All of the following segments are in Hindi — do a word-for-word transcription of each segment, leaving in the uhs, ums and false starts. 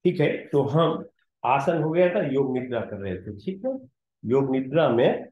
ठीक है, तो हम आसन हो गया था, योग निद्रा कर रहे थे। ठीक है, योग निद्रा में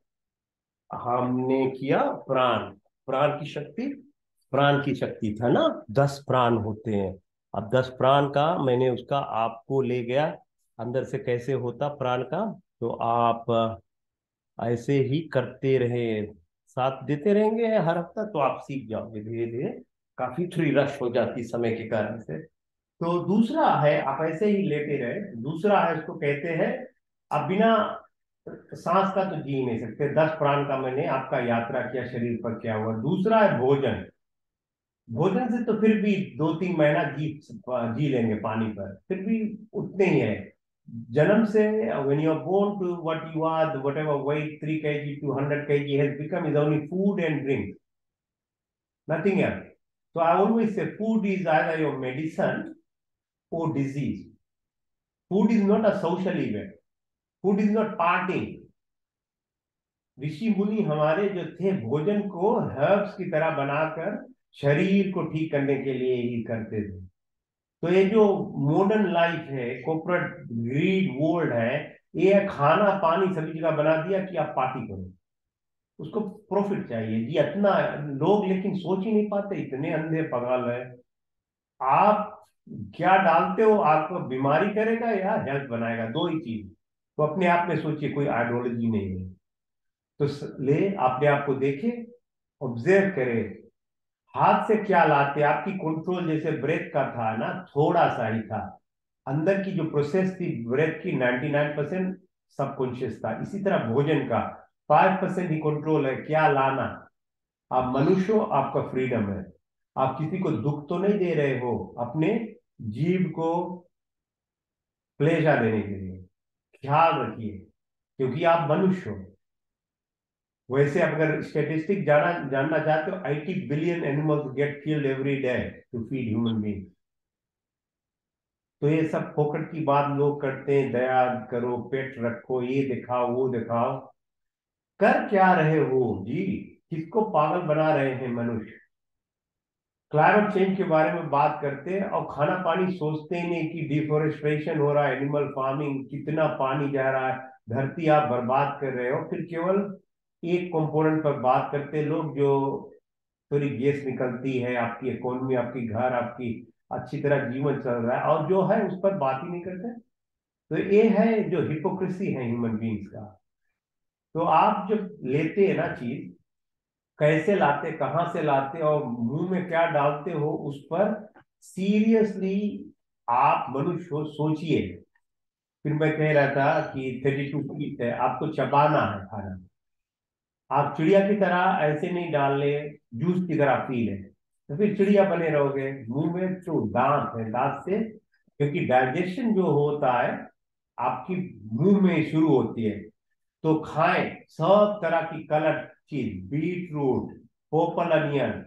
हमने किया प्राण। प्राण की शक्ति, प्राण की शक्ति था ना, दस प्राण होते हैं। अब दस प्राण का मैंने उसका आपको ले गया अंदर से कैसे होता प्राण का। तो आप अ, ऐसे ही करते रहे, साथ देते रहेंगे हर हफ्ता, तो आप सीख जाओगे धीरे धीरे। काफी थोड़ी रश हो जाती समय के कारण से। तो दूसरा है, आप ऐसे ही लेटे रहे। दूसरा है, उसको कहते हैं आप बिना सांस का तो जी नहीं सकते। दस प्राण का मैंने आपका यात्रा किया शरीर पर, क्या हुआ। दूसरा है भोजन। भोजन से तो फिर भी दो तीन महीना जी जी लेंगे पानी पर, फिर भी उतने ही है। जन्म से when you are born to what you are, the whatever weight three kg to one hundred kg has become is only food and drink, nothing else. So I always say food is either your medicine or disease. Food is not a social event. Food is not partying. ऋषि मुनि हमारे जो थे भोजन को हर्ब्स की तरह बनाकर शरीर को ठीक करने के लिए ही करते थे। तो ये जो मॉडर्न लाइफ है, कॉर्पोरेट ग्रीड वर्ल्ड है, ये खाना पानी सभी जगह बना दिया कि आप पार्टी करो, उसको प्रॉफिट चाहिए जी इतना। लोग लेकिन सोच ही नहीं पाते, इतने अंधे पगल है। आप क्या डालते हो, आपको बीमारी करेगा या हेल्थ बनाएगा, दो ही चीज। तो अपने आप में सोचिए, कोई आइडियोलॉजी नहीं है। तो स- ले अपने आप को देखे, ऑब्जर्व करे, हाथ से क्या लाते। आपकी कंट्रोल जैसे ब्रेथ का था ना, थोड़ा सा ही था। अंदर की जो प्रोसेस थी ब्रेथ की, नाइंटी नाइन परसेंट सबकॉन्शियस था। इसी तरह भोजन का फाइव परसेंट ही कंट्रोल है, क्या लाना। आप मनुष्य हो, आपका फ्रीडम है। आप किसी को दुख तो नहीं दे रहे हो अपने जीव को प्लेजर देने के लिए। ख्याल रखिए, क्योंकि आप मनुष्य हो। वैसे अगर स्टेटिस्टिक जाना जानना चाहते हो, eighty billion animals get killed every day to feed human being. तो ये सब फोकट की बात लोग करते हैं, दया करो, पेट रखो, ये दिखाओ वो दिखाओ। कर क्या रहे हो जी, किसको पागल बना रहे हैं मनुष्य। क्लाइमेट चेंज के बारे में बात करते हैं और खाना पानी सोचते ही नहीं कि डिफोरेस्टेशन हो रहा है, एनिमल फार्मिंग, कितना पानी जा रहा है, धरती आप बर्बाद कर रहे हो। फिर केवल एक कंपोनेंट पर बात करते हैं लोग, जो थोड़ी गैस निकलती है, आपकी इकोनॉमी, आपकी घर, आपकी अच्छी तरह जीवन चल रहा है, और जो है उस पर बात ही नहीं करते। तो ये है जो हिपोक्रेसी है ह्यूमन बींग्स का। तो आप जब लेते हैं ना चीज, कैसे लाते, कहाँ से लाते और मुंह में क्या डालते हो, उस पर सीरियसली आप मनुष्य हो, सोचिए। फिर मैं कह रहा था कि थर्टी टू फीट है, आपको चबाना है खाना। आप चिड़िया की तरह ऐसे नहीं डाल ले, जूस की तरह पी ले, तो फिर चिड़िया बने रहोगे। मुंह में जो दांत है, दांत से, क्योंकि डाइजेशन जो होता है आपकी मुंह में शुरू होती है। तो खाएं सब तरह की कलर चीज, बीट रूट, पोपल अनियन,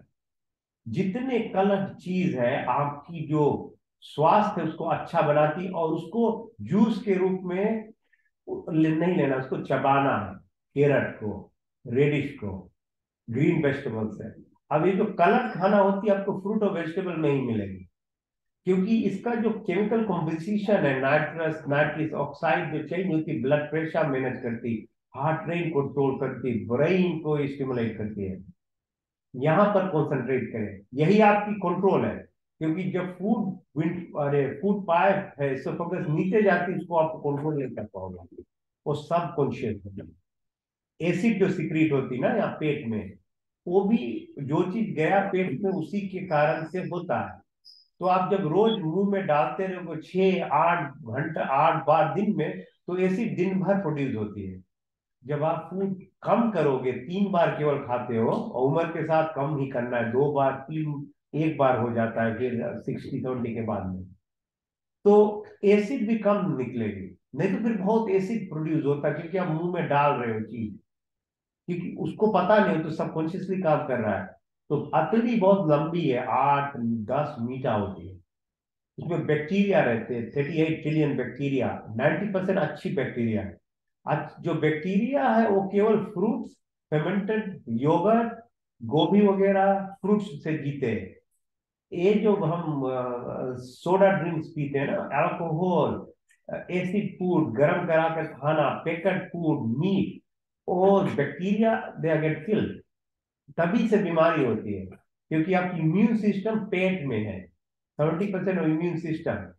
जितने कलर चीज है आपकी जो स्वास्थ्य है उसको अच्छा बनाती, और उसको जूस के रूप में ले- नहीं लेना, उसको चबाना है। कैरेट को, रेडिश को, ग्रीन वेजिटेबल्स है। अब ये जो कलर खाना होती है आपको फ्रूट और वेजिटेबल में ही मिलेगी, क्योंकि इसका जो केमिकल कॉम्पोजिशन है, नाइट्रस नाइट्रिक ऑक्साइड जो चेंज होती, ब्लड प्रेशर मैनेज करती, हार्ट रेट कंट्रोल करती, ब्रेन को स्टिमुलेट करती है। यहां पर कंसंट्रेट करें, यही आपकी कंट्रोल है। क्योंकि जब फूड विंड अरे फूड पाइप है, फोकस नीचे जाती है, उसको आप कंट्रोल नहीं कर पाओगे, वो सब कॉन्शियस है। एसिड जो सिक्रीट होती ना यहाँ पेट में, वो भी जो चीज गया पेट में उसी के कारण से होता है। तो आप जब रोज मुंह में डालते रहोगे छह आठ घंटा, आठ बार दिन में, तो एसिड दिन भर प्रोड्यूस होती है। जब आप फूड कम करोगे, तीन बार केवल खाते हो, और उम्र के साथ कम ही करना है, दो बार तीन, एक बार हो जाता है फिर सिक्सटी सेवेंटी के बाद में, तो एसिड भी कम निकलेगी। नहीं तो फिर बहुत एसिड प्रोड्यूस होता है, क्योंकि आप मुंह में डाल रहे हो चीज, क्योंकि उसको पता नहीं हो तो सबकॉन्शियसली काम कर रहा है। तो अतरी बहुत लंबी है, आठ दस मीटर होती है। उसमें बैक्टीरिया रहते हैं, thirty eight trillion bacteria, ninety percent अच्छी बैक्टीरिया है। आज जो बैक्टीरिया है वो केवल फ्रूट्स, फेर्मेंटेड योगर्ट, गोभी वगैरह फ्रूट्स से जीते हैं। ये जो हम सोडा ड्रिंक्स पीते हैं ना, अल्कोहल, एसिड फूड, गरम करा कर खाना, पैकेट फूड, मीट, और बैक्टीरिया दे गेट किल्ड, तभी से बीमारी होती है, क्योंकि आपकी इम्यून सिस्टम पेट में है। सेवेंटी परसेंट इम्यून सिस्टम,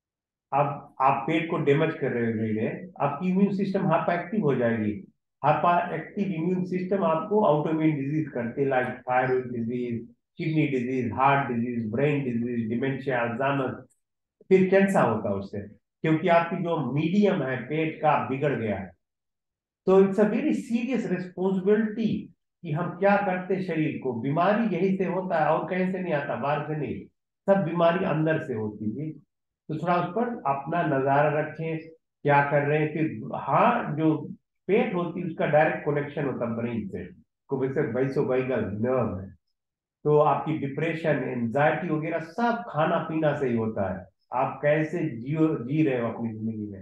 अब आप पेट को डैमेज कर रहे हो धीरे धीरे, आपकी इम्यून सिस्टम हाइपर एक्टिव हो जाएगी। हाइपर एक्टिव इम्यून सिस्टम आपको ऑटोइम्यून डिजीज करते, like thyroid disease, kidney disease, heart disease, brain disease, dementia, Alzheimer, फिर कैंसर होता है उससे, क्योंकि आपकी जो मीडियम है पेट का बिगड़ गया है। तो it's a very serious responsibility कि हम क्या करते शरीर को। बीमारी यही से होता है, और कहीं से नहीं आता, बाहर से नहीं, सब बीमारी अंदर से होती है। तो थोड़ा उस पर अपना नजारा रखें, क्या कर रहे हैं। फिर हाँ, जो पेट होती है उसका डायरेक्ट कनेक्शन होता है ब्रेन से, को वैसे वैसोवैगल नर्व है। तो आपकी डिप्रेशन, एंजाइटी वगैरह सब खाना पीना से ही होता है। आप कैसे जियो जी रहे हो अपनी जिंदगी में।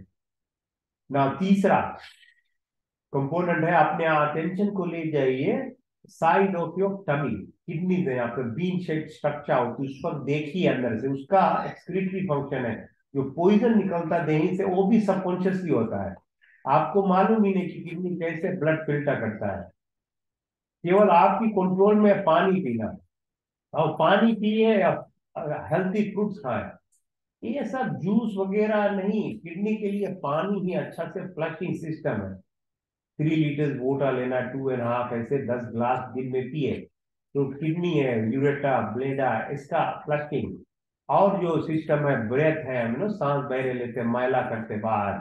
ना तीसरा कंपोनेंट है, अपने अटेंशन को ले जाइए side of your tummy, kidneys है यहाँ पे, बीन शेप स्ट्रक्चर होती है, उस पर देखिए अंदर से, उसका एक्सक्रीटरी फंक्शन है। जो पॉइजन निकलता है देही से वो भी सबकॉन्शियसली होता है, आपको मालूम ही नहीं कि किडनी कैसे ब्लड फिल्टर करता है। केवल आपकी कंट्रोल में है पानी पीना, और पानी पिए या हेल्थी फ्रूट्स खाएं। ये सब जूस वगैरह नहीं, किडनी के लिए पानी ही अच्छा से फ्लशिंग सिस्टम है। थ्री लीटर्स वोटर लेना, टू एंड हाफ, ऐसे दस ग्लास दिन में पिए तो किडनी है, यूरेटा, ब्लेडा, इसका फ्लशिंग। और जो सिस्टम है, ब्रेथ है, हम ना सांस बहरे लेते हैं, मैला करते बाहर,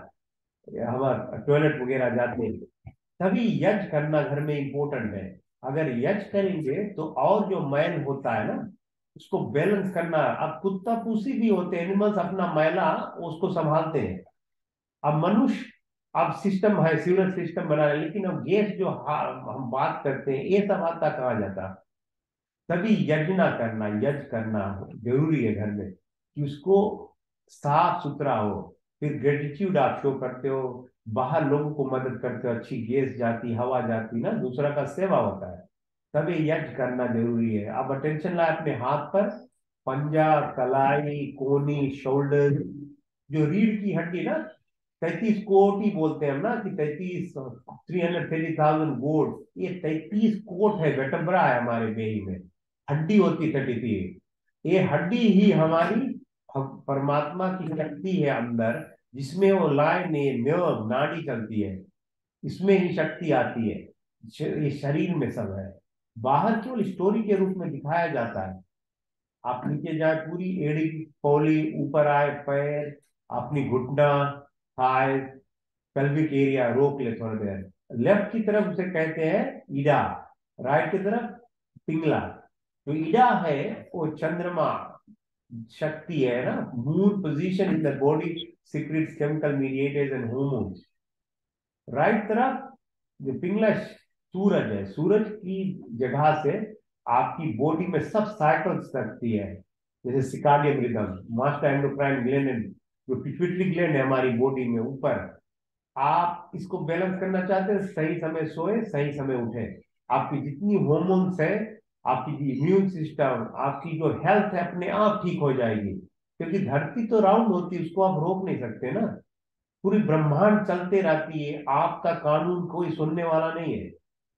हमारे टॉयलेट वगैरह जाते हैं, तभी यज करना घर में इंपॉर्टेंट है। अगर यज करेंगे तो और जो मैल होता है ना उसको बैलेंस करना। अब कुत्ता पूसी भी होते हैं, एनिमल्स अपना मैला उसको संभालते हैं। अब मनुष्य, अब सिस्टम है, सीवर सिस्टम बना है, लेकिन अब गैस जो हा- हम बात करते हैं ये सब आता कहाँ जाता। तभी यज्ञना करना, यज करना जरूरी है घर में, कि उसको साफ सुथरा हो। फिर ग्रेटिट्यूड आप शो करते हो, बाहर लोगों को मदद करते हो, अच्छी गैस जाती, हवा जाती ना, दूसरा का सेवा होता है। तभी यज्ञ करना जरूरी है। अब अटेंशन लाए अपने हाथ पर, पंजा, कलाई, कोनी, शोल्डर, जो रीढ़ की हड्डी ना, तैतीस कोट ही बोलते हैं हम ना, कि तैतीस, थ्री हंड्रेड थर्टी थाउजेंड गोट, ये तैतीस कोट है, वेटब्रा है हमारे बेही में, हड्डी होती थर्टी थ्री। ये हड्डी ही हमारी परमात्मा की शक्ति है अंदर, जिसमें वो लाइन, नर्व, नाड़ी चलती है, इसमें ही शक्ति आती है। श- ये शरीर में सब है, बाहर केवल स्टोरी के रूप में दिखाया जाता है। आप नीचे जाए, पूरी एड़ी की पौली, ऊपर आए पैर, अपनी घुटना, थाई, पेल्विक एरिया रोक ले थोड़ी देर। लेफ्ट की तरफ उसे कहते हैं ईडा, राइट की तरफ पिंगला। जो ईडा है वो चंद्रमा शक्ति है ना, moon position in the body, secrets chemical mediators and hormones। Right तरफ जो पिंगला सूरज है, सूरज की जगह से आपकी बॉडी में सब साइकिल्स लगती है, जैसे circadian rhythm, master endocrine gland, जो पिट्यूटरी ग्लैंड है हमारी बॉडी में ऊपर। आप इसको बैलेंस करना चाहते हैं, सही समय सोए, सही समय उठे। आपकी जितनी हॉर्मोन्स है, आपकी इम्यून सिस्टम, आपकी जो हेल्थ है, अपने आप ठीक हो जाएगी। क्योंकि धरती तो राउंड होती है, उसको आप रोक नहीं सकते ना, पूरी ब्रह्मांड चलते रहती है, आपका कानून कोई सुनने वाला नहीं है।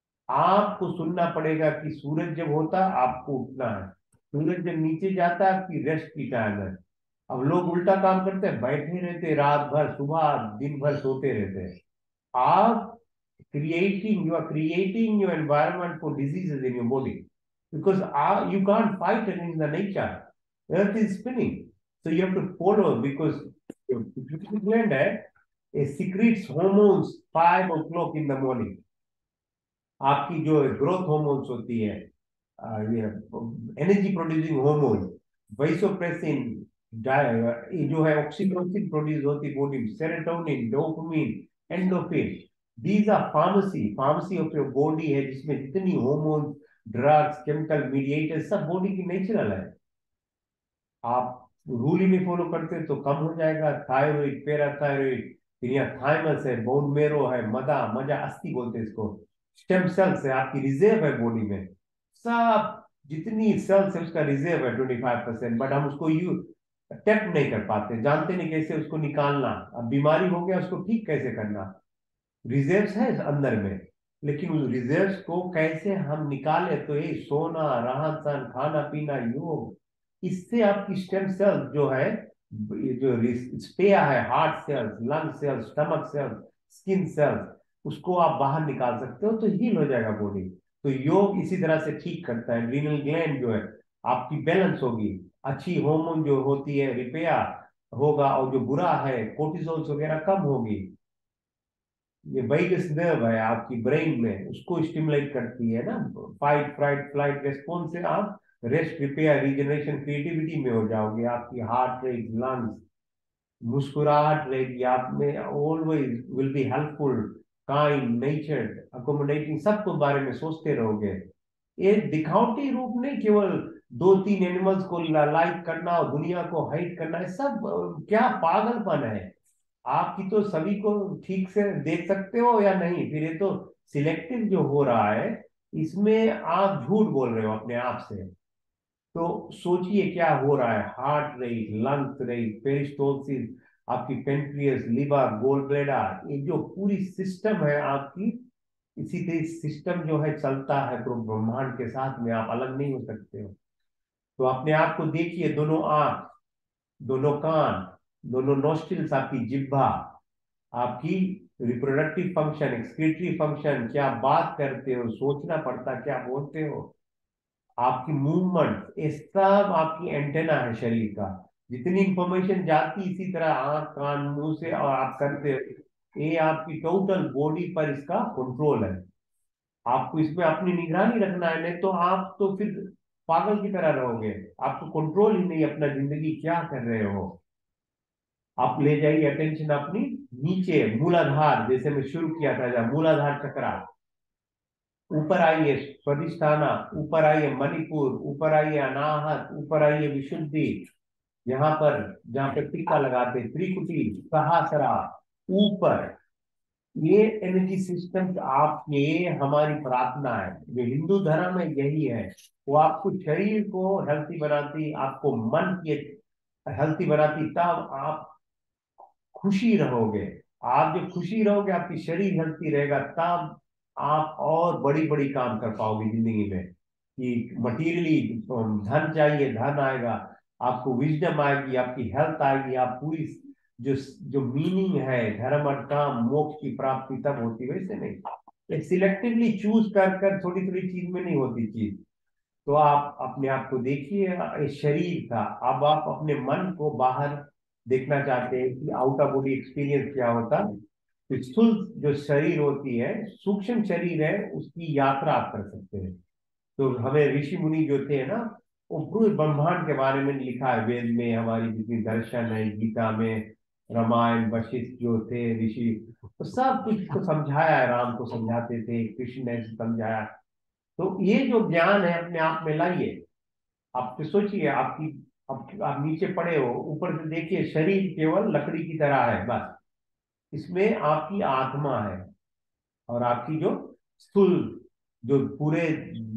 आपको सुनना पड़ेगा कि सूरज जब होता है आपको उठना है, सूरज जब नीचे जाता है आपकी रेस्ट की टाइम है। अब लोग उल्टा काम करते हैं, बैठे रहते हैं रात भर, सुबह दिन भर सोते रहते हैं। आप creating you are creating your environment for diseases in your body, because uh, you can't fight it in the nature. Earth is spinning, so you have to follow, because your pituitary gland है, it secretes hormones five o'clock in the morning। आपकी जो ग्रोथ hormones होती है, uh, ये एनर्जी प्रोड्यूसिंग hormone, वैसोप्रेसिन, ये जो है ऑक्सीटोसिन प्रोड्यूस होती बॉडी में, serotonin, dopamine, endorphin. These are pharmacy, pharmacy of your body है, जिसमें जितनी hormones, ड्रग्स, केमिकल मीडिएटर्स सब बॉडी की नेचुरल है। आप रूल ही नहीं फॉलो करते तो कम हो जाएगा। थायराइड, पैराथायराइड, फिर यहाँ थाइमस है, बोन मेरो है, मदा, मजा, अस्थि बोलते हैं इसको, स्टेम सेल्स है, आपकी रिजर्व है बॉडी में, सब जितनी सेल्स है उसका रिजर्व है ट्वेंटी फाइव परसेंट, बट हम उसको यू टैप नहीं कर पाते, जानते नहीं कैसे उसको निकालना। अब बीमारी हो गया उसको ठीक कैसे करना, रिजर्व्स है अंदर में, लेकिन उस रिजर्व्स को कैसे हम निकाले, तो ये सोना, रहन सहन, खाना पीना, योग, इससे आपकी स्टेम सेल्स जो है, ये जो स्पेया है, heart cells, lung cells, stomach cells, skin cells, उसको आप बाहर निकाल सकते हो तो हील हो जाएगा बॉडी। तो योग इसी तरह से ठीक करता है। रीनल ग्लैंड जो है आपकी बैलेंस होगी, अच्छी हार्मोन जो होती है रिपेयर होगा, और जो बुरा है कोर्टिसोल्स वगैरह कम होगी। ये वैगस नर्व है आपकी ब्रेन में, उसको स्टिमुलेट करती है ना, फाइट फ्लाइट फ्लाइट रेस्पॉन्स से आप रेस्ट, रिपेयर, रिजनरेशन, क्रिएटिविटी में हो जाओगे। आपकी हार्ट रेट, लंग्स, मुस्कुराहट रहेगी आप में, always will be helpful, kind natured, accommodating, सबको बारे में सोचते रहोगे। ये दिखावटी रूप नहीं, केवल दो तीन एनिमल्स को लाइक करना और दुनिया को हाइट करना, ये सब अ, क्या पागलपन है। आपकी तो सभी को ठीक से देख सकते हो या नहीं, फिर ये तो सिलेक्टिव जो हो रहा है, इसमें आप झूठ बोल रहे हो अपने आप से। तो सोचिए क्या हो रहा है, heart rate, lungs rate, peristalsis, आपकी पेनक्रियस, लिवर, गोल ब्लेडर, ये जो पूरी सिस्टम है आपकी, इसी तरह सिस्टम जो है चलता है पूरे ब्रह्मांड के साथ में, आप अलग नहीं हो सकते हो। तो अपने आप को देखिए, दोनों आंख, दोनों कान, दोनों नोस्ट्रिल्स, आपकी जिह्वा, आपकी रिप्रोडक्टिव फंक्शन, एक्सक्रीटरी फंक्शन, क्या बात करते हो, सोचना पड़ता क्या बोलते हो, आपकी मूवमेंट, ये सब आपकी एंटेना है शरीर का। जितनी इंफॉर्मेशन जाती इसी तरह आंख, कान, मुंह से और आप करते हो, ये आपकी टोटल बॉडी पर इसका कंट्रोल है। आपको इसमें अपनी निगरानी रखना है, नहीं तो आप तो फिर पागल की तरह रहोगे। आपको कंट्रोल ही नहीं अपना, जिंदगी क्या कर रहे हो। आप ले जाइए अटेंशन अपनी नीचे, मूलाधार, जैसे मैं शुरू किया था, जहाँ मूलाधार चक्रा, ऊपर आइए स्वादिष्ठाना, ऊपर आइए मणिपुर, ऊपर आइए अनाहत, ऊपर आइए विशुद्धि, यहाँ पर जहाँ पे टीका लगाते त्रिकुटी, सहस्रा, ऊपर, ये एनर्जी सिस्टम आपके, हमारी प्रार्थना है, जो हिंदू धर्म है यही है। वो आपको शरीर को हेल्थी बनाती, आपको मन की हेल्थी बनाती, तब आप खुशी रहोगे। आप जब खुशी रहोगे, आपकी शरीर हेल्थी रहेगा, तब आप और बड़ी बड़ी काम कर पाओगे जिंदगी में। कि मटीरियली धन चाहिए, धन आएगा, आपको विजडम आएगी, आपकी हेल्थ आएगी, आप पूरी जो जो मीनिंग है धर्म और काम, मोक्ष की प्राप्ति तब होती है, वैसे नहीं सिलेक्टिवली चूज कर कर थोड़ी थोड़ी चीज में नहीं होती चीज। तो आप अपने आप को देखिए, ये शरीर था, अब आप अपने मन को बाहर देखना चाहते हैं कि आउट ऑफ बॉडी एक्सपीरियंस क्या होता। तो स्थूल जो शरीर होती है, सूक्ष्म शरीर है, उसकी यात्रा आप कर सकते हैं। तो हमें ऋषि मुनि जो थे ना, वो पूरे ब्रह्मांड के बारे में लिखा है वेद में, हमारी जितनी दर्शन है, गीता में, रामायण, वशिष्ठ जो थे ऋषि, तो सब कुछ को समझाया है, राम को समझाते थे, कृष्ण ने समझाया। तो ये जो ज्ञान है अपने आप में लाइए। आप तो सोचिए, आपकी आप, आप नीचे पड़े हो, ऊपर से देखिए, शरीर केवल लकड़ी की तरह है बस, इसमें आपकी आत्मा है, और आपकी जो स्थूल, जो पूरे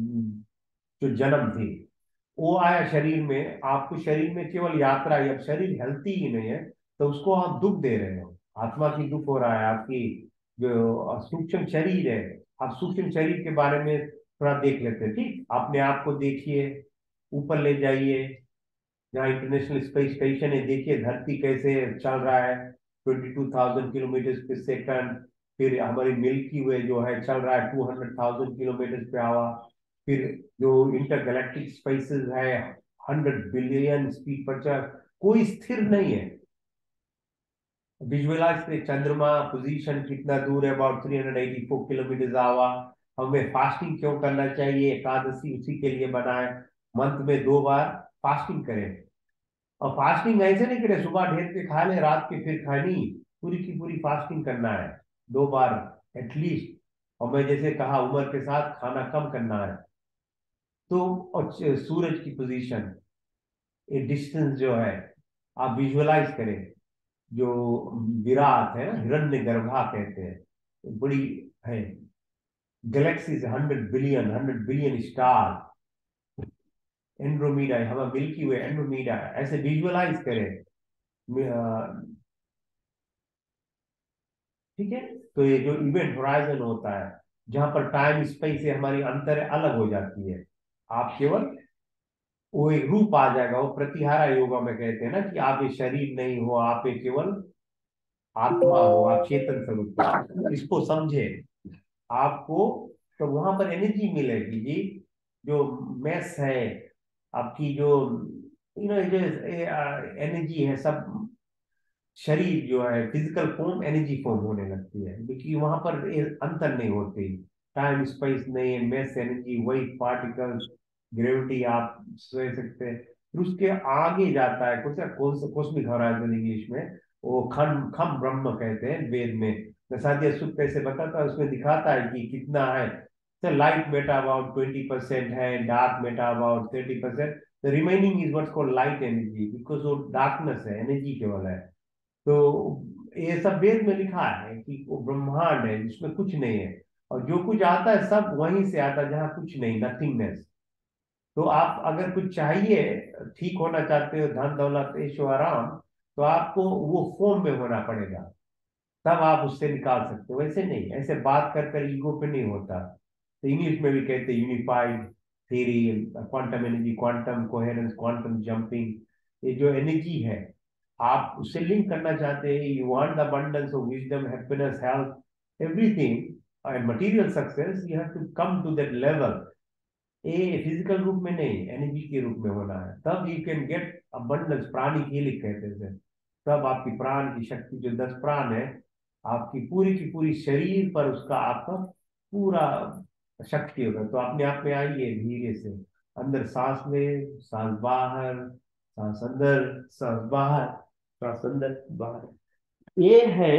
जो जन्म थी, वो आया शरीर में। आपको शरीर में केवल यात्रा ही, अब शरीर हेल्थी ही नहीं है, तो उसको आप दुख दे रहे हो, आत्मा की दुख हो रहा है। आपकी जो सूक्ष्म शरीर है, आप सूक्ष्म शरीर के बारे में थोड़ा देख लेते हैं, ठीक, अपने आप को देखिए, ऊपर ले जाइए, जहाँ इंटरनेशनल स्पेस स्टेशन है, देखिए धरती कैसे चल रहा है, ट्वेंटी टू थाउजेंड किलोमीटर पे सेकंड। फिर हमारी मिल्की वे जो है चल रहा है टू हंड्रेड थाउजेंड किलोमीटर पे आवर। फिर जो इंटरगैलेक्टिक स्पेसेस है, हंड्रेड बिलियन स्पीड पर चल, कोई स्थिर नहीं है। विजुअलाइज करिए चंद्रमा पोजीशन कितना दूर है, about three hundred eighty four kilometre आवा। हमें फास्टिंग क्यों करना चाहिए, एकादशी उसी के लिए बनाए, मंथ में दो बार फास्टिंग करें। और फास्टिंग ऐसे नहीं करे सुबह ढेर के खा ले, रात के फिर खानी, पूरी की पूरी फास्टिंग करना है, दो बार एटलीस्ट। और मैं जैसे कहा, उम्र के साथ खाना कम करना है। तो और सूरज की पोजीशन, ये डिस्टेंस जो है, आप विजुअलाइज करें। जो विराट है ना, हिरण्य गर्भा कहते हैं, तो बड़ी है, galaxies, hundred billion, hundred billion star, Andromeda, हमारा मिल्की वे, एंड्रोमीडा, ऐसे विजुअलाइज करें। ठीक है। तो ये जो इवेंट होराइजन होता है, जहां पर टाइम स्पेस से हमारी अंतर अलग हो जाती है, आप केवल वो एक रूप आ जाएगा। वो प्रतिहारा योगा में कहते हैं ना कि आप ये शरीर नहीं हो, आप ये केवल आत्मा हो, आप चेतन स्वरूप हो। इसको समझे आपको, तो वहां पर एनर्जी मिलेगी जी। जो मैस है आपकी, जो यू नो जो एनर्जी है, सब शरीर जो है फिजिकल फॉर्म एनर्जी फॉर्म होने लगती है, क्योंकि वहां पर ये अंतर नहीं होती। टाइम स्पेस नहीं है, मैस एनर्जी वही पार्टिकल्स, ग्रेविटी आप सोच सकते हैं। फिर उसके आगे जाता है कुछ कॉस्मिक हॉराइजन इंग्लिश में, वो खम खम ब्रह्म कहते हैं वेद में। मैं साध्य सुख कैसे बताता है, उसमें दिखाता है कि कितना है। Light matter about twenty percent है, dark matter about thirty percent, the remaining is what's called light energy, because वो डार्कनेस है, एनर्जी केवल है। तो ये सब वेद में लिखा है कि वो ब्रह्मांड है जिसमें कुछ नहीं है, और जो कुछ आता है सब वहीं से आता है जहाँ कुछ नहीं, नथिंगनेस। तो आप अगर कुछ चाहिए, ठीक होना चाहते हो, धन दौलत ऐशो आराम, तो आपको वो फॉर्म में होना पड़ेगा, तब आप उससे निकाल सकते हो। वैसे नहीं, ऐसे बात कर कर ईगो पे नहीं होता। तो इंग्लिश में भी कहते हैं unified theory, quantum energy, quantum coherence, quantum jumping. ये जो एनर्जी है, आप उससे लिंक करना चाहते हैं, you want the abundance of wisdom, happiness, health, everything and material success, you have to come to that level. ये फिजिकल रूप में नहीं, एनर्जी के रूप में होना है, तब यू कैन गेट अबंडेंस। प्राणी हीलिंग कहते हैं। तब आपकी प्राण की शक्ति, जो दस प्राण है, आपकी पूरी की पूरी शरीर पर उसका आपका पूरा शक्ति होगा। तो अपने आप में आइए धीरे से, अंदर सांस ले, सांस बाहर, सांस अंदर, सांस बाहर, सांस अंदर बाहर। ये है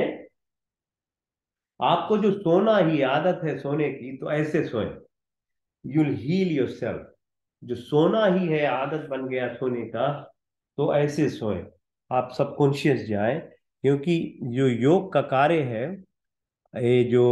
आपको जो सोना ही आदत है सोने की, तो ऐसे सोए, यूल हील योर सेल्फ। जो सोना ही है, आदत बन गया सोने का, तो ऐसे सोए, आप सबकॉन्शियस जाए। क्योंकि जो योग का कार्य है, ये जो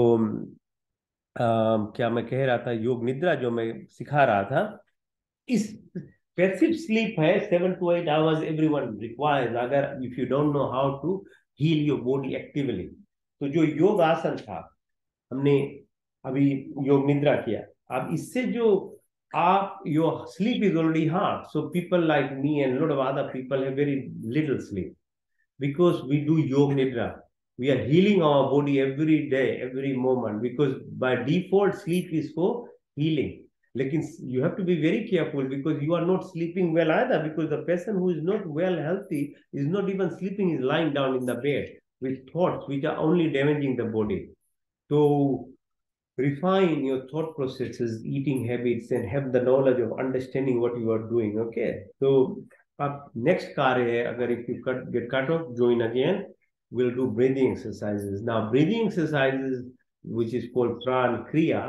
अम, क्या मैं कह रहा था, योग निद्रा जो मैं सिखा रहा था, इस पैसिव स्लीप है, seven to eight hours everyone requires, अगर if you don't know how to heal your body actively. तो जो योग आसन था, हमने अभी योग निद्रा किया, अब इससे जो आप your sleep is already hard, so people like me and lot of other people have very little sleep, because we do yoga nidra. We are healing our body every day, every moment, because by default sleep is for healing. लेकिन you have to be very careful, because you are not sleeping well either, because the person who is not well healthy is not even sleeping, is lying down in the bed with thoughts which are only damaging the body. So refine your thought processes, eating habits, and have the knowledge of understanding what you are doing. Okay, so अब next कार्य है, अगर if you cut, get cut off, join again. We'll do breathing exercises. Now breathing exercises, which is called pran kriya,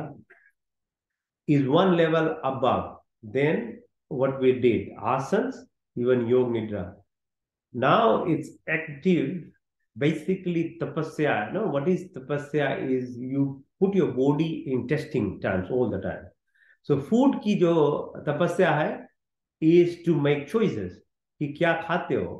is one level above than what we did asanas, even yoga nidra. Now it's active, basically tapasya. No, what is tapasya is you put your body in testing times all the time. So food की जो तपस्या है is to make choices कि क्या खाते हो।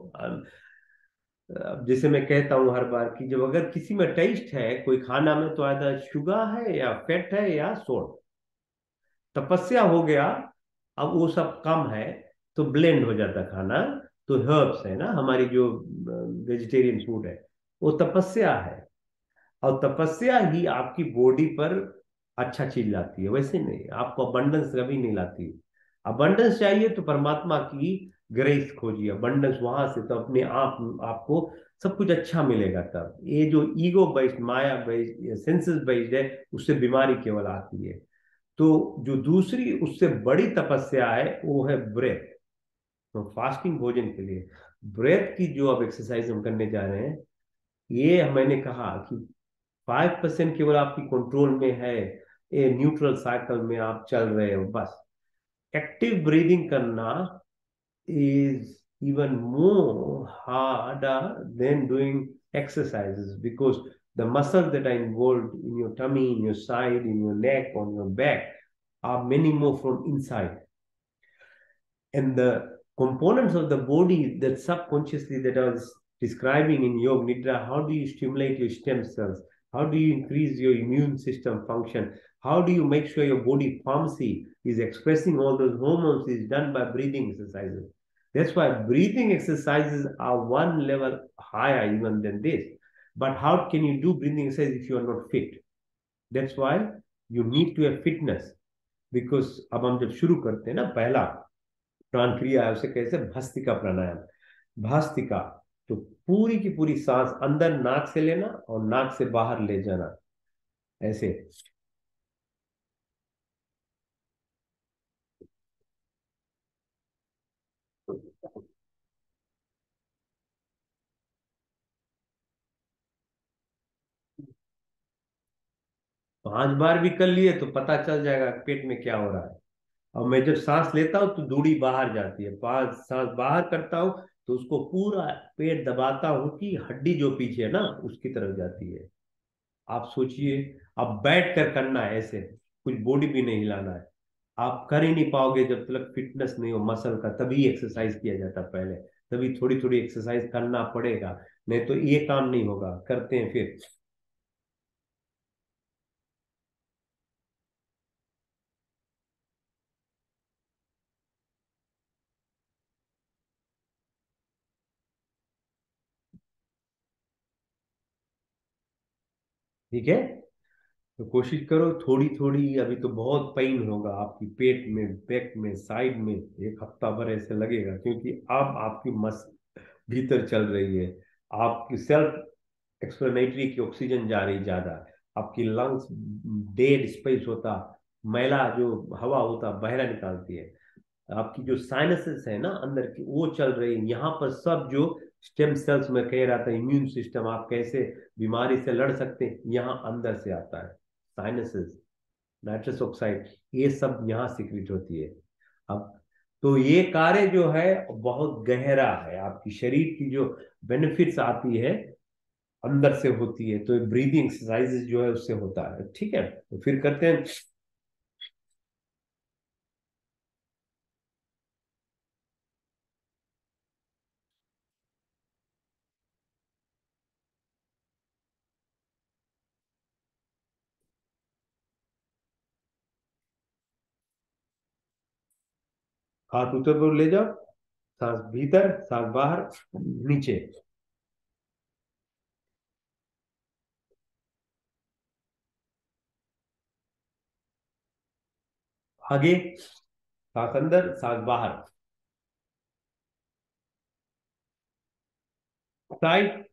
अब जैसे मैं कहता हूँ हर बार कि जब अगर किसी में टेस्ट है कोई खाना में, तो आधा शुगर है या फैट है या सोल्ट। तपस्या हो गया, अब वो सब कम है, तो ब्लेंड हो जाता खाना। तो हर्ब्स है ना, हमारी जो वेजिटेरियन फूड है, वो तपस्या है। और तपस्या ही आपकी बॉडी पर अच्छा चीज लाती है, वैसे नहीं आपको अबंडेंस कभी नहीं लाती। अबंडेंस चाहिए तो परमात्मा की ग्रेस खोजिए, अबंडेंस वहां से, तो अपने आप आपको सब कुछ अच्छा मिलेगा। तब ये जो ego based, maya based, senses based है, उससे बीमारी केवल आती है। तो जो दूसरी उससे बड़ी तपस्या है, वो है ब्रेथ। तो फास्टिंग भोजन के लिए ब्रेथ की जो अब एक्सरसाइज हम करने जा रहे हैं, ये मैंने कहा कि फाइव परसेंट केवल आपकी कंट्रोल में है, ये न्यूट्रल साइकिल में आप चल रहे हो बस। एक्टिव ब्रीदिंग करना is even more harder than doing exercises, because the muscles that are involved in your tummy, in your side, in your neck, on your back are many more from inside. And the components of the body that subconsciously that I was describing in Yoga Nidra, how do you stimulate your stem cells? How do you increase your immune system function? How do you make sure your body pharmacy is expressing all those hormones is done by breathing exercises. That's why breathing exercises are one level higher even than this. But how can you do breathing exercise if you are not fit? That's why you need to have fitness. Because अब हम जब शुरू करते हैं ना पहला प्राण क्रिया है उसे कैसे भस्त्रिका प्राणायाम भस्त्रिका तो पूरी की पूरी सांस अंदर नाक से लेना और नाक से बाहर ले जाना ऐसे पांच बार भी कर लिए तो पता चल जाएगा पेट में क्या हो रहा है। और मैं जब सांस लेता हूँ तो दूरी बाहर जाती है पांच सांस बाहर करता हूँ तो उसको पूरा पेट दबाता हूँ कि हड्डी जो पीछे है ना उसकी तरफ जाती है। आप सोचिए अब बैठ कर करना है ऐसे कुछ बॉडी भी नहीं हिलाना है। आप कर ही नहीं पाओगे जब तक फिटनेस नहीं हो मसल का तभी एक्सरसाइज किया जाता पहले। तभी थोड़ी थोड़ी एक्सरसाइज करना पड़ेगा नहीं तो ये काम नहीं होगा करते हैं फिर। ठीक है तो कोशिश करो थोड़ी थोड़ी अभी तो बहुत पेन होगा आपकी पेट में बैक में साइड में एक हफ्ता भर ऐसे लगेगा क्योंकि अब आपकी मस भीतर चल रही है। आपकी सेल्फ एक्सप्लेनेटरी की ऑक्सीजन जा रही ज्यादा आपकी लंग्स डेड स्पेस होता मैला जो हवा होता बहरा निकालती है। आपकी जो साइनसेस है ना अंदर की वो चल रही है यहाँ पर सब जो स्टेम सेल्स में कह रहा था इम्यून सिस्टम आप कैसे बीमारी से लड़ सकते हैं यहाँ अंदर से आता है साइनसेस नाइट्रस ऑक्साइड ये सब यहाँ सिक्रिट होती है। अब तो ये कार्य जो है बहुत गहरा है आपकी शरीर की जो बेनिफिट्स आती है अंदर से होती है तो ब्रीदिंग एक्सरसाइजेज जो है उससे होता है। ठीक है तो फिर करते हैं। हाथ ऊपर को ले जाओ सांस भीतर सांस बाहर नीचे आगे सांस अंदर सांस बाहर side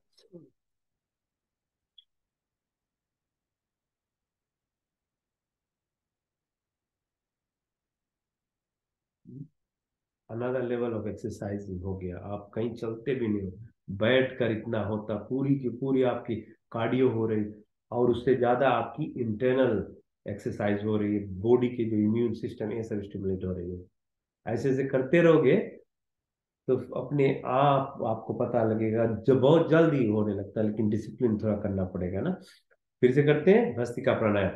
another level of exercise हो गया आप कहीं चलते भी नहीं हो बैठ कर इतना होता पूरी की पूरी आपकी कार्डियो हो रही और उससे ज्यादा आपकी इंटरनल एक्सरसाइज हो रही है बॉडी के जो इम्यून सिस्टम ये सब स्टिमुलेट हो रही है। ऐसे ऐसे करते रहोगे तो अपने आप आपको पता लगेगा जो बहुत जल्दी होने लगता है लेकिन डिसिप्लिन थोड़ा करना पड़ेगा ना। फिर से करते हैं भस्त्रिका प्राणायाम।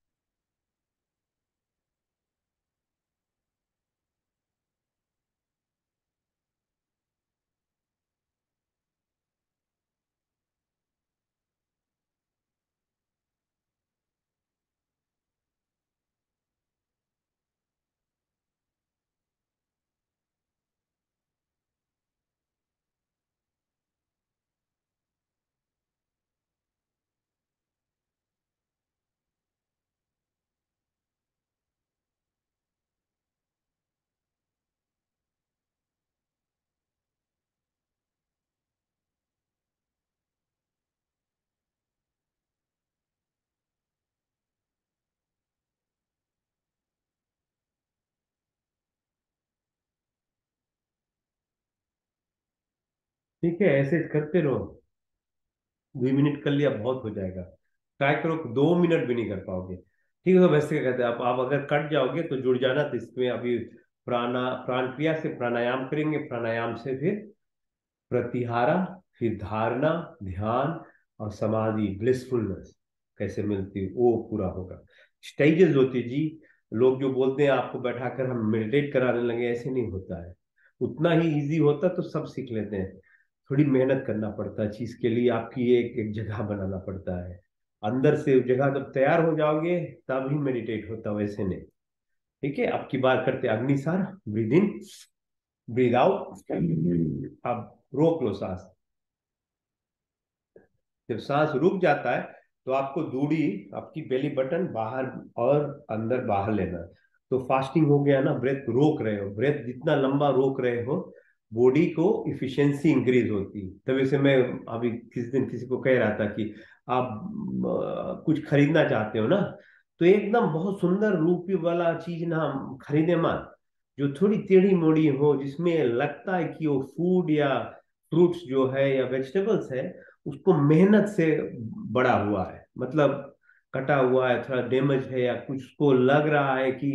ठीक है ऐसे करते रहो दो मिनट कर लिया बहुत हो जाएगा। ट्राई करो दो मिनट भी नहीं कर पाओगे। ठीक है तो वैसे क्या कहते हैं आप आप अगर कट जाओगे तो जुड़ जाना तो इसमें अभी प्राणा प्राण क्रिया से प्राणायाम करेंगे प्राणायाम से फिर प्रतिहारा फिर धारणा ध्यान और समाधि ब्लिसफुलनेस कैसे मिलती है वो पूरा होगा। स्टेजेस होती है जी। लोग जो बोलते हैं आपको बैठाकर हम मेडिटेट कराने लगे, ऐसे नहीं होता है। उतना ही इजी होता तो सब सीख लेते हैं। थोड़ी मेहनत करना पड़ता है चीज के लिए, आपकी एक एक जगह बनाना पड़ता है। अंदर से जगह जब तैयार हो जाओगे तब ही मेडिटेट होता, वैसे नहीं। ठीक है, अब की बात करते हैं agnisar. Breathe in, breathe out. अब रोक लो सांस। जब सांस रुक जाता है तो आपको दूरी, आपकी बेली बटन बाहर और अंदर बाहर लेना। तो फास्टिंग हो गया ना, ब्रेथ रोक रहे हो, ब्रेथ जितना लंबा रोक रहे हो बॉडी को इफिशिएंसी इंक्रीज होती है। तभी से मैं अभी किसी दिन किसी को कह रहा था कि आप अ, कुछ खरीदना चाहते हो ना, तो एकदम बहुत सुंदर रूपी वाला चीज ना खरीदे मत, जो थोड़ी टेढ़ी मोड़ी हो, जिसमें लगता है कि वो फूड या फ्रूट्स जो है या वेजिटेबल्स है उसको मेहनत से बड़ा हुआ है, मतलब कटा हुआ है, थोड़ा डैमेज है, या कुछ को लग रहा है कि,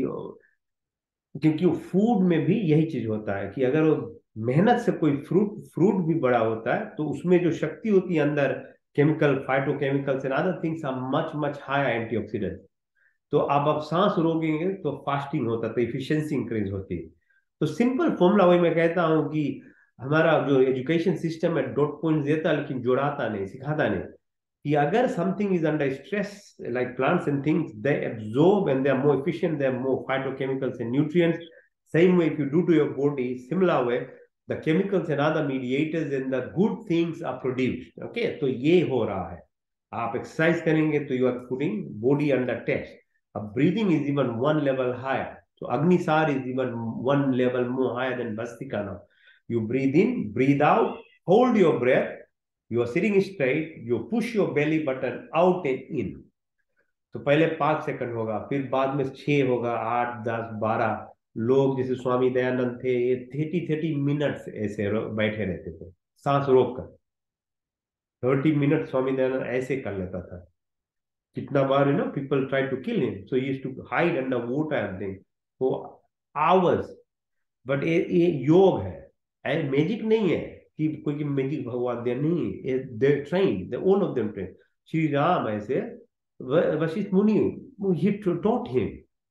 क्योंकि फूड में भी यही चीज होता है कि अगर वो मेहनत से कोई फ्रूट फ्रूट भी बड़ा होता है तो उसमें जो शक्ति होती है अंदर, chemical phytochemicals and other things are much much high antioxidant. तो अब आप सांस रोकेंगे तो फास्टिंग होता है, तो इफिशियंसी इंक्रीज होती है। तो सिंपल फॉर्मूला वही मैं कहता हूँ कि हमारा जो एजुकेशन सिस्टम है डॉट पॉइंट देता है लेकिन जोड़ाता नहीं, सिखाता नहीं, कि अगर something is under stress like plants and things they absorb and they are more efficient, they are more phytochemicals and nutrients. Same way if you do to your body similar way, the chemicals and other mediators and the good things are produced. Okay, तो ये हो रहा है। आप एक्सरसाइज करेंगे तो you are putting body under test. अब breathing is even one level higher, तो agnisar is even one level more higher than bhastrika now. You breathe in, breathe out, hold your breath. You are sitting straight. You push your belly button out and in. तो पहले पांच सेकंड होगा, फिर बाद में छह होगा, आठ, दस, बारह। लोग जैसे स्वामी दयानंद थे, ये थर्टी थर्टी मिनट्स ऐसे बैठे रहते थे सांस रोक कर। थर्टी मिनट स्वामी दयानंद ऐसे कर लेता था। कितना बार you know people try to kill him, so he used to hide under water and thing for hours. But ये ये योग है, मैजिक नहीं है कि कोई मैजिक भगवान दिया नहीं, they train, they own of them train. Shri Ram ऐसे, वशिष्ठ मुनि, ही टॉट हिम।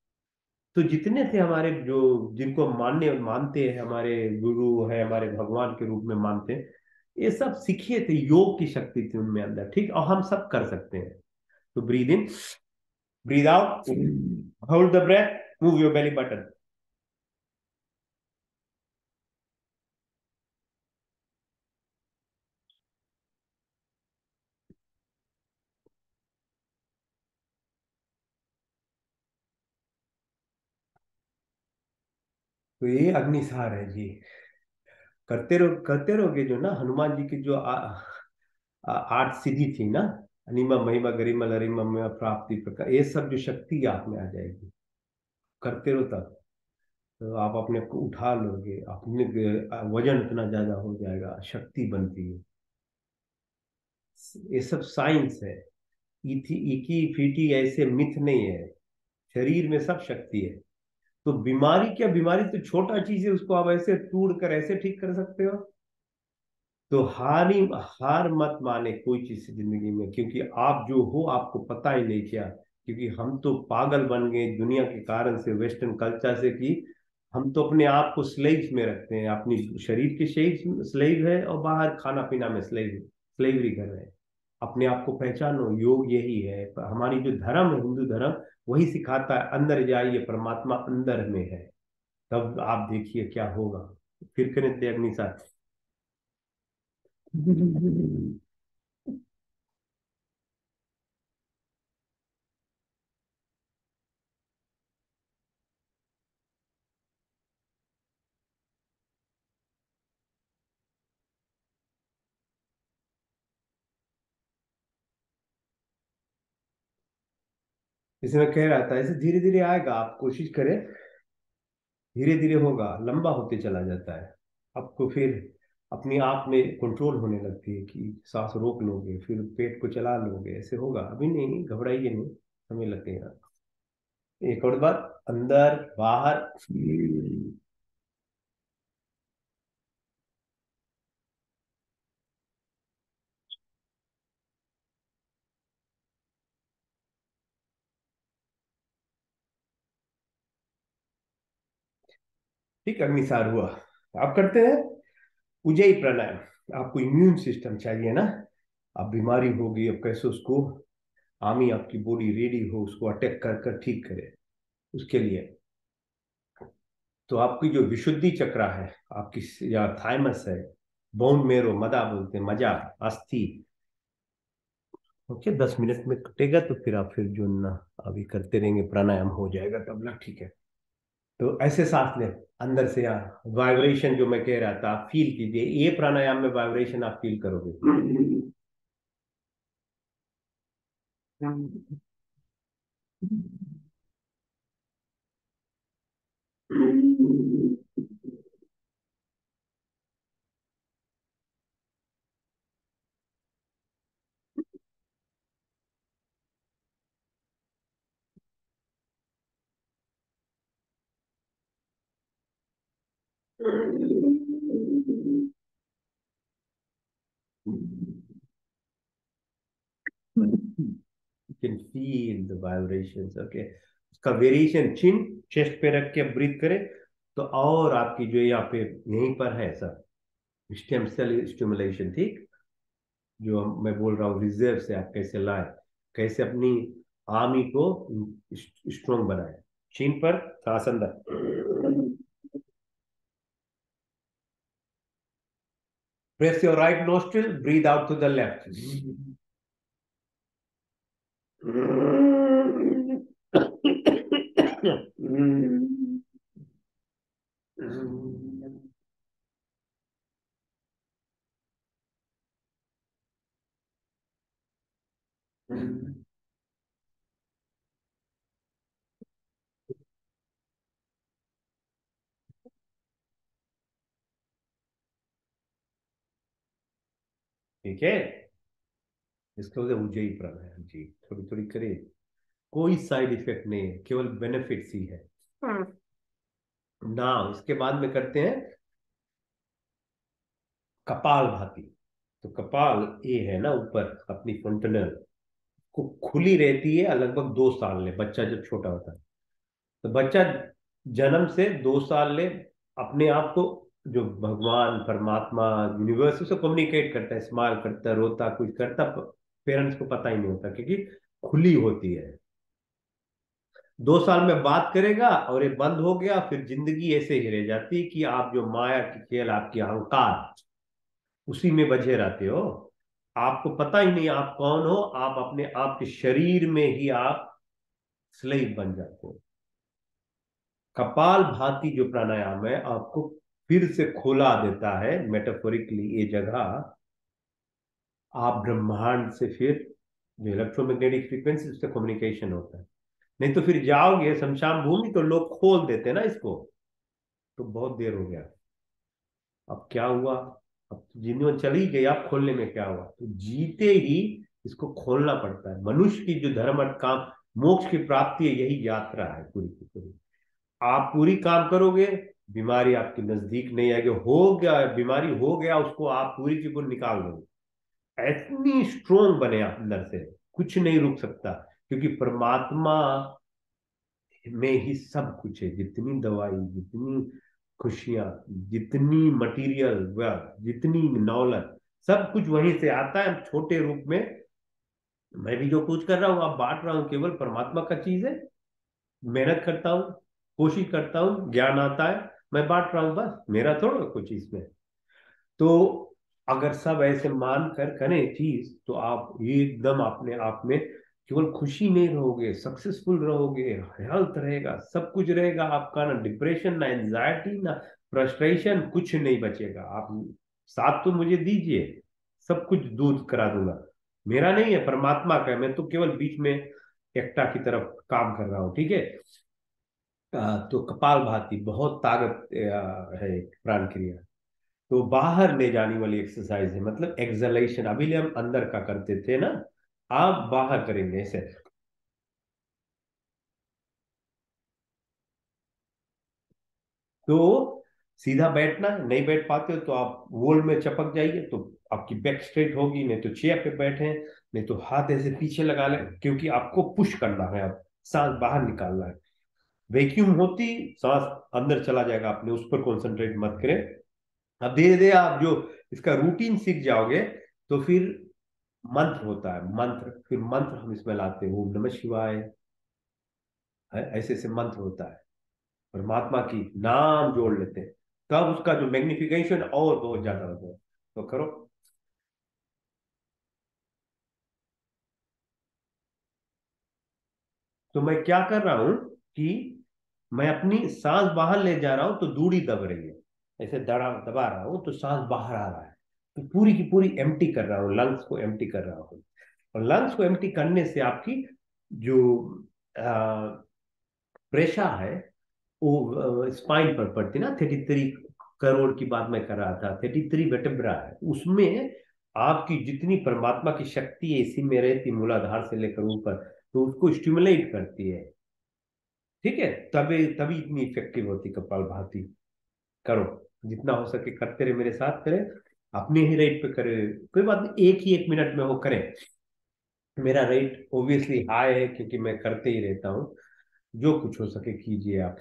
तो जितने थे हमारे जो, जिनको मानने मानते हैं, हमारे गुरु है, हमारे भगवान के रूप में मानते हैं, ये सब सीखे थे, योग की शक्ति थी उनमें अंदर। ठीक, और हम सब कर सकते हैं। तो breathe in, breathe out, hold the breath, move your belly button. तो ये अग्निसार है जी। करते रहो, करते रहोगे जो ना, हनुमान जी की जो आ, आ, आठ सिद्धि थी ना, अनिमा महिमा गरिमा लरिमा महिमा प्राप्ति प्रकार, ये सब जो शक्ति आप में आ जाएगी, करते रहो तब। तो आप अपने को उठा लोगे, अपने वजन इतना ज्यादा हो जाएगा, शक्ति बनती है। ये सब साइंस है। इथी इकी फीटी ऐसे मिथ नहीं है। शरीर में सब शक्ति है। तो बीमारी क्या, बीमारी तो छोटा चीज है, उसको आप ऐसे तोड़ कर ऐसे ठीक कर सकते हो। तो हार ही हार मत माने कोई चीज से जिंदगी में, क्योंकि आप जो हो आपको पता ही नहीं क्या। क्योंकि हम तो पागल बन गए दुनिया के कारण से, वेस्टर्न कल्चर से, कि हम तो अपने आप को स्लेव्स में रखते हैं, अपनी शरीर के स्लेव स्लेव है और बाहर खाना पीना में स्लेव, स्लेवरी कर रहे हैं। अपने आप को पहचानो, योग यही है। हमारी जो धर्म है, हिंदू धर्म, वही सिखाता है अंदर जाइए, परमात्मा अंदर में है। तब आप देखिए क्या होगा। फिर करें ते अग्नि साथ। जैसे मैं कह रहा था, ऐसे धीरे धीरे आएगा, आप कोशिश करें, धीरे धीरे होगा, लंबा होते चला जाता है। आपको फिर अपनी आप में कंट्रोल होने लगती है कि सांस रोक लोगे, फिर पेट को चला लोगे, ऐसे होगा। अभी नहीं, घबराइए नहीं, समय लगेगा। एक और बार, अंदर बाहर। ठीक, अग्निसार हुआ। आप करते हैं उज्जयी प्राणायाम। आपको इम्यून सिस्टम चाहिए ना, आप बीमारी होगी, अब कैसे उसको आर्मी आपकी बॉडी रेडी हो उसको अटैक कर कर ठीक करे, उसके लिए तो आपकी जो विशुद्धि चक्रा है, आपकी या थाइमस है, बोन मेरो, मदा बोलते हैं, मजा, अस्थि। ओके, दस मिनट में कटेगा तो फिर आप फिर जो ना अभी करते रहेंगे, प्राणायाम हो जाएगा तब ना, ठीक है। तो ऐसे सांस लें अंदर से, यहाँ वाइब्रेशन जो मैं कह रहा था आप फील कीजिए, ये प्राणायाम में वाइब्रेशन आप फील करोगे। You can feel the vibrations, okay। उसका वेरिएशन चिन चेस्ट पे रख के ब्रीथ करें तो और आपकी जो यहाँ पे यहीं पर है सर, स्टेम सेल स्टिमुलेशन, ठीक। जो मैं बोल रहा हूँ रिजर्व से आप कैसे लाए, कैसे अपनी आर्मी को स्ट्रोंग बनाए। चीन पर सांस अंदर, press your right nostril, breathe out to the left. ठीक है, इसका मतलब उज्जयी प्राणायाम जी, थोड़ी थोड़ी करें, कोई साइड इफेक्ट नहीं है, केवल बेनिफिट्स ही है। ना इसके बाद में करते हैं कपाल भाती। तो कपाल ये है ना ऊपर अपनी फ्रंटनल को खुली रहती है लगभग दो साल ले, बच्चा जब छोटा होता है तो बच्चा जन्म से दो साल ले अपने आप को जो भगवान परमात्मा यूनिवर्स से कम्युनिकेट करता है, स्माइल करता है, रोता कुछ करता, पेरेंट्स को पता ही नहीं होता क्योंकि खुली होती है। दो साल में बात करेगा और ये बंद हो गया, फिर जिंदगी ऐसे ही रह जाती कि आप जो माया की खेल, आपकी अहंकार, उसी में बझे रहते हो। आपको पता ही नहीं आप कौन हो, आप अपने आप के शरीर में ही आप स्लेव बन जाते हो। कपाल भाती जो प्राणायाम है आपको फिर से खोला देता है मेटाफोरिकली ये जगह, आप ब्रह्मांड से फिर जो इलेक्ट्रोमैग्नेटिक फ्रीक्वेंसी उससे कम्युनिकेशन होता है। नहीं तो फिर जाओगे शमशान भूमि तो लोग खोल देते ना इसको, तो बहुत देर हो गया। अब क्या हुआ, अब तो जीवन चली गई, आप खोलने में क्या हुआ, तो जीते ही इसको खोलना पड़ता है। मनुष्य की जो धर्म और काम मोक्ष की प्राप्ति है, यही यात्रा है पूरी की पूरी। आप पूरी काम करोगे, बीमारी आपके नजदीक नहीं आएगी। हो गया बीमारी, हो गया उसको आप पूरी की पूरी निकाल दोगे। इतनी स्ट्रोंग बने आप अंदर से, कुछ नहीं रुक सकता, क्योंकि परमात्मा में ही सब कुछ है। जितनी दवाई, जितनी खुशियां, जितनी मटेरियल वेल्थ, जितनी नौलत, सब कुछ वहीं से आता है छोटे रूप में। मैं भी जो कुछ कर रहा हूँ आप बांट रहा हूँ, केवल परमात्मा का चीज है। मेहनत करता हूँ, कोशिश करता हूँ, ज्ञान आता है, मैं बांट रहा हूँ, बस मेरा थोड़ा कुछ इसमें। तो अगर सब ऐसे मान कर करें चीज तो आप एकदम अपने आप में केवल खुशी नहीं रहोगे, सक्सेसफुल रहोगे, हेल्थ रहेगा, सब कुछ रहेगा आपका, ना डिप्रेशन, ना एंजाइटी, ना फ्रस्ट्रेशन, कुछ नहीं बचेगा। आप साथ तो मुझे दीजिए, सब कुछ दूर करा दूंगा। मेरा नहीं है, परमात्मा का है, मैं तो केवल बीच में एकता की तरफ काम कर रहा हूँ, ठीक है। आ, तो कपाल भाती बहुत ताकत आ, है एक प्राण क्रिया। तो बाहर ले जाने वाली एक्सरसाइज है, मतलब एक्सलेशन। अभी ले हम अंदर का करते थे ना, आप बाहर करेंगे ऐसे। तो सीधा बैठना है, नहीं बैठ पाते हो तो आप वॉल में चपक जाइए, तो आपकी बैक स्ट्रेट होगी। नहीं तो चेयर पे बैठे, नहीं तो हाथ ऐसे पीछे लगा लें, क्योंकि आपको पुश करना है, अब सांस बाहर निकालना है। वैक्यूम होती, सांस अंदर चला जाएगा, आपने उस पर कॉन्सेंट्रेट मत करें। अब धीरे धीरे आप जो इसका रूटीन सीख जाओगे, तो फिर मंत्र होता है, मंत्र, फिर मंत्र हम इसमें लाते हैं, ओम नमः शिवाय, है, ऐसे ऐसे मंत्र होता है, परमात्मा की नाम जोड़ लेते हैं, तब उसका जो मैग्निफिकेशन और बहुत ज्यादा होता है। तो करो। तो मैं क्या कर रहा हूं कि मैं अपनी सांस बाहर ले जा रहा हूं तो दूरी दब रही है, ऐसे दबा दबा रहा हूं तो सांस बाहर आ रहा है, तो पूरी की पूरी एम्प्टी कर रहा हूँ, लंग्स को एम्प्टी कर रहा हूँ। और लंग्स को एम्प्टी करने से आपकी जो प्रेशर है वो स्पाइन पर पड़ती ना, थर्टी थ्री करोड़ की बात मैं कर रहा था, थर्टी थ्री वेटेब्रा है उसमें, आपकी जितनी परमात्मा की शक्ति है इसी में रहती, मूलाधार से लेकर ऊपर, तो उसको स्टिमुलेट करती है। ठीक है, तभी तभी इतनी इफेक्टिव होती कपाल भाती। करो, जितना हो सके करते रहे, मेरे साथ करें, अपने ही रेट पे करें, कोई बात नहीं, एक ही एक मिनट में वो करें। मेरा रेट ओब्वियसली हाई है क्योंकि मैं करते ही रहता हूँ, जो कुछ हो सके कीजिए आप।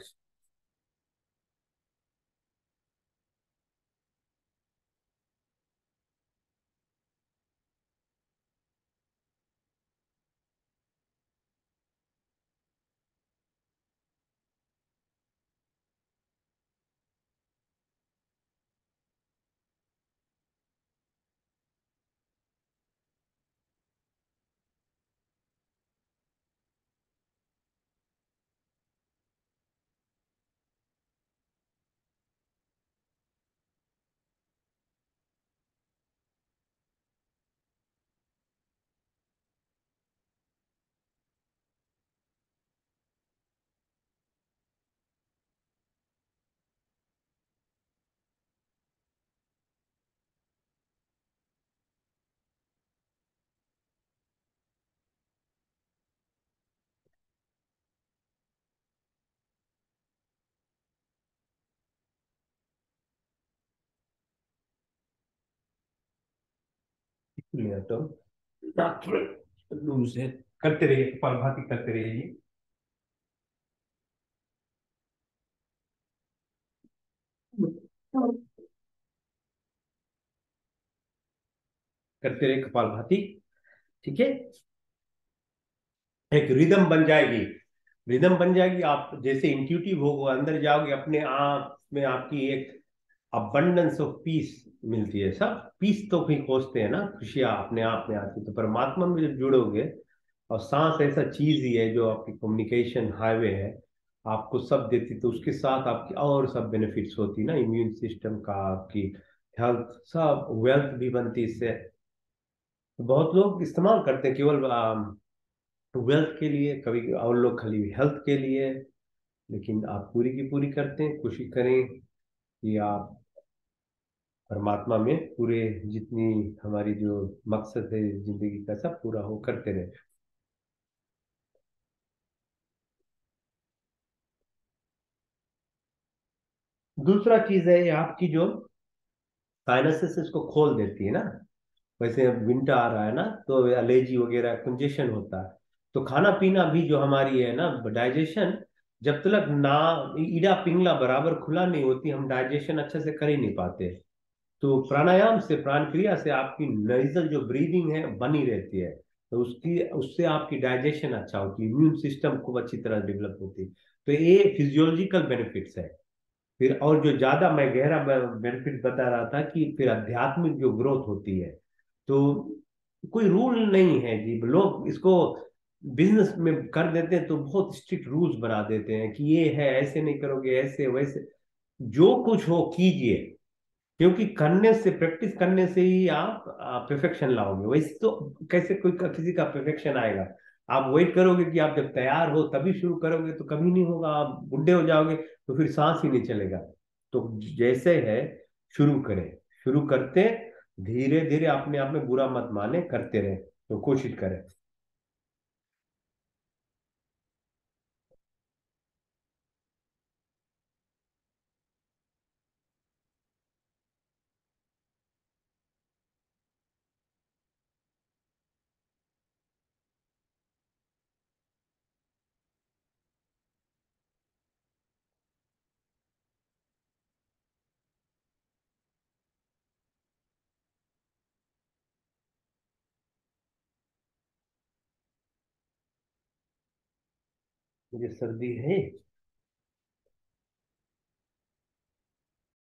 लिया तो नाक थोड़े लूज है, करते रहिए, कपालभाति करते रहिए। करते रहिए कपालभाति। ठीक है, एक रिदम बन जाएगी, रिदम बन जाएगी, आप जैसे इंट्यूटिव हो अंदर जाओगे, अपने आप में आपकी एक अबंडेंस ऑफ पीस मिलती है। सब पीस तो कहीं खोजते हैं ना, खुशियां अपने आप में आती है, तो परमात्मा में जब जुड़ोगे, और सांस ऐसा चीज ही है जो आपकी कम्युनिकेशन हाईवे है, आपको सब देती, तो उसके साथ आपकी और सब बेनिफिट्स होती ना, इम्यून सिस्टम का, आपकी हेल्थ, सब वेल्थ भी बनती इससे। तो बहुत लोग इस्तेमाल करते हैं केवल वेल्थ के लिए, कभी और लोग खाली हेल्थ के लिए, लेकिन आप पूरी की पूरी करते हैं, कोशिश करें कि आप परमात्मा में पूरे, जितनी हमारी जो मकसद है जिंदगी का, सब पूरा हो करते रहे। दूसरा चीज है, ये आपकी जो साइनसेस इसको खोल देती है ना, वैसे अब विंटर आ रहा है ना, तो एलर्जी वगैरह कंजेशन होता है, तो खाना पीना भी जो हमारी है ना, डाइजेशन, जब तक ना ईड़ा पिंगला बराबर खुला नहीं होती, हम डाइजेशन अच्छे से कर ही नहीं पाते। तो प्राणायाम से, प्राण क्रिया से आपकी नेजल जो ब्रीदिंग है बनी रहती है, तो उसकी उससे आपकी डाइजेशन अच्छा होती है, इम्यून सिस्टम खूब अच्छी तरह डेवलप होती है। तो ये फिजियोलॉजिकल बेनिफिट्स है। फिर और जो ज्यादा मैं गहरा बेनिफिट बता रहा था कि फिर आध्यात्मिक जो ग्रोथ होती है, तो कोई रूल नहीं है जी, लोग इसको बिजनेस में कर देते हैं, तो बहुत स्ट्रिक्ट रूल्स बना देते हैं कि ये है, ऐसे नहीं करोगे, ऐसे वैसे, जो कुछ हो कीजिए, क्योंकि करने से, प्रैक्टिस करने से ही आप परफेक्शन लाओगे, वैसे तो कैसे कोई का, किसी का परफेक्शन आएगा? आप वेट करोगे कि आप जब तैयार हो तभी शुरू करोगे, तो कभी नहीं होगा, आप बुढ़े हो जाओगे तो फिर सांस ही नहीं चलेगा। तो जैसे है, शुरू करें, शुरू करते, धीरे धीरे, अपने आप में बुरा मत माने, करते रहे, तो कोशिश करें। मुझे सर्दी है।